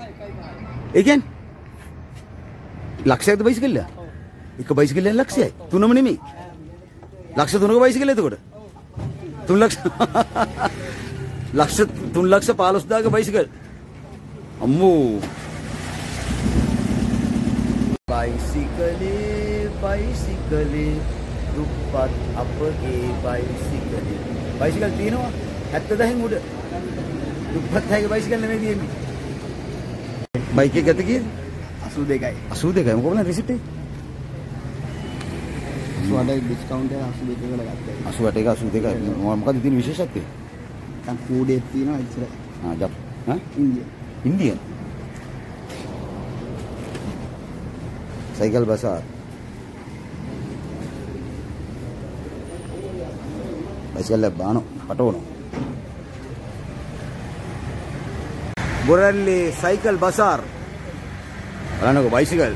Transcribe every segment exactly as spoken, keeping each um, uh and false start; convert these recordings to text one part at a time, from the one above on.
ඒ කියන්නේ ලක්ෂයක්ද බයිසිකලය? එක බයිසිකලෙන් ලක්ෂයයි. තුනම නෙමෙයි. ලක්ෂ තුනක බයිසිකල එතකොට. තුන් ලක්ෂ ලක්ෂ තුන් ලක්ෂ පහළොස් හදාක බයිසිකල්. අම්මෝ. බයිසිකලේ බයිසිකලේ දුප්පත් අපගේ බයිසිකලේ. බයිසිකල් තියෙනවා හැත්තදහෙන් උඩ. දුප්පත් හැගේ බයිසිකල් නෙමෙයි තියෙන්නේ. බයික් එක ගත කීයද? අසූ දෙකයි. අසූ දෙකයි. මොකද රිසිට් එක? අසූ අටයි ඩිස්කවුන්ට් එක අසූ දෙකකට ගත්තා. අසූ අට එක අසූ දෙකයි. මොකද තියෙන විශේෂත්වය? දැන් කූඩේ තියෙනවා ඉතල. ආ ජප්. හා? ඉන්දිය. ඉන්දිය. साइकिल बाजार बाइसिकल बाणो पटोनो बोरल्ली साइकिल बाजार అలానే ఒక బైసికల్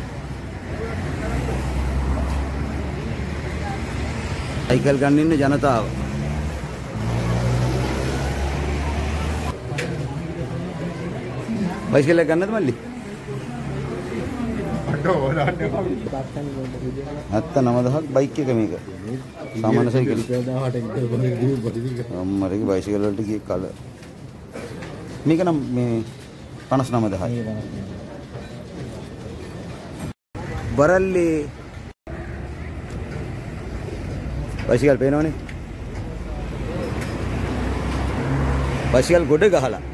సైకిల్ గన్నిన్న జనతాව బైసికల్ గන්නද మళ్ళీ අත්ත නවදහක් බයික් එක මේක සාමාන්‍ය සයිකල් අම්මරගේ බයිසිකල් වලට ගිය කල මේක නම් මේ පනස් නවදහයි බරල්ලි බයිසිකල් පේනවනේ බයිසිකල් ගොඩ ගහලා